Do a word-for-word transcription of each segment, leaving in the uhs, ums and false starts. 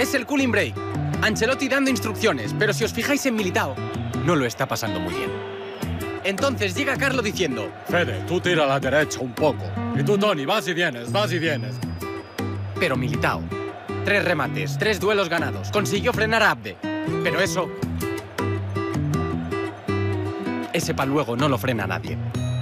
Es el cooling break. Ancelotti dando instrucciones, pero si os fijáis en Militao, no lo está pasando muy bien. Entonces llega Carlo diciendo: Fede, tú tira a la derecha un poco. Y tú, Toni, vas y vienes, vas y vienes. Pero Militao, tres remates, tres duelos ganados, consiguió frenar a Abde. Pero eso... Ese pa' luego no lo frena a nadie.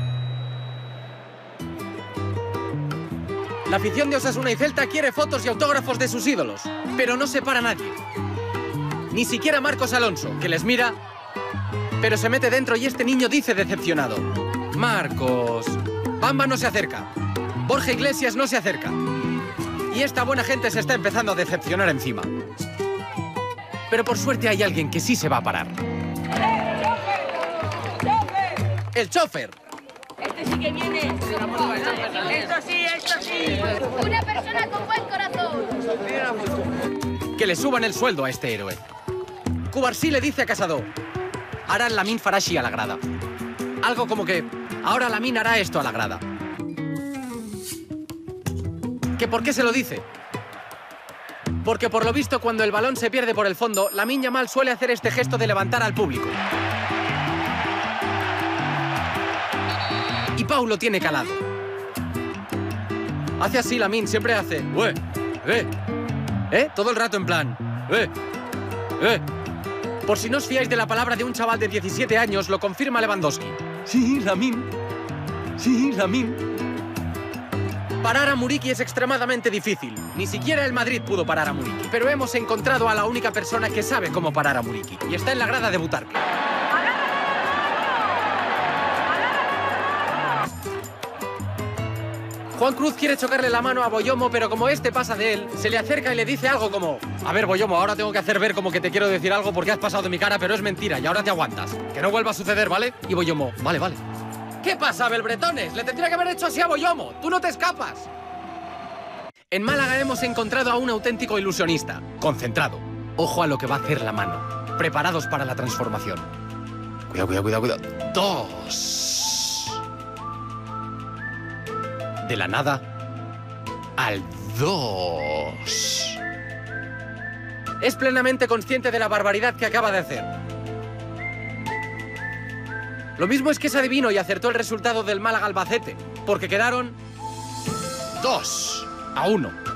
La afición de Osasuna y Celta quiere fotos y autógrafos de sus ídolos, pero no se para nadie. Ni siquiera Marcos Alonso, que les mira, pero se mete dentro y este niño dice decepcionado: Marcos... Bamba no se acerca. Borja Iglesias no se acerca. Y esta buena gente se está empezando a decepcionar encima. Pero por suerte hay alguien que sí se va a parar. ¡El chofer! Este sí que viene. Esto sí, esto sí. Una persona con buen corazón. Que le suban el sueldo a este héroe. Cubarsí le dice a Casado: hará Lamin Farashi a la grada. Algo como que ahora Lamin hará esto a la grada. ¿Que por qué se lo dice? Porque por lo visto cuando el balón se pierde por el fondo, Lamine Yamal suele hacer este gesto de levantar al público. Y Pau lo tiene calado. Hace así Lamine, siempre hace: ¡Ué! ¡Eh! ¿Eh? Todo el rato en plan: ¡Eh! ¡Eh! Por si no os fiáis de la palabra de un chaval de diecisiete años, lo confirma Lewandowski. Sí, Lamine. Sí, Lamine. Parar a Muriqui es extremadamente difícil. Ni siquiera el Madrid pudo parar a Muriqui. Pero hemos encontrado a la única persona que sabe cómo parar a Muriqui. Y está en la grada de Butarque. Juan Cruz quiere chocarle la mano a Boyomo, pero como este pasa de él, se le acerca y le dice algo como: a ver, Boyomo, ahora tengo que hacer ver como que te quiero decir algo porque has pasado de mi cara, pero es mentira y ahora te aguantas. Que no vuelva a suceder, ¿vale? Y Boyomo: vale, vale. ¿Qué pasa, Belbretones? Le tendría que haber hecho así a Boyomo. ¡Tú no te escapas! En Málaga hemos encontrado a un auténtico ilusionista. Concentrado. Ojo a lo que va a hacer la mano. Preparados para la transformación. Cuidado, cuidado, cuidado, cuidado. Dos. De la nada al dos. Es plenamente consciente de la barbaridad que acaba de hacer. Lo mismo es que es adivino y acertó el resultado del Málaga Albacete, porque quedaron dos a uno.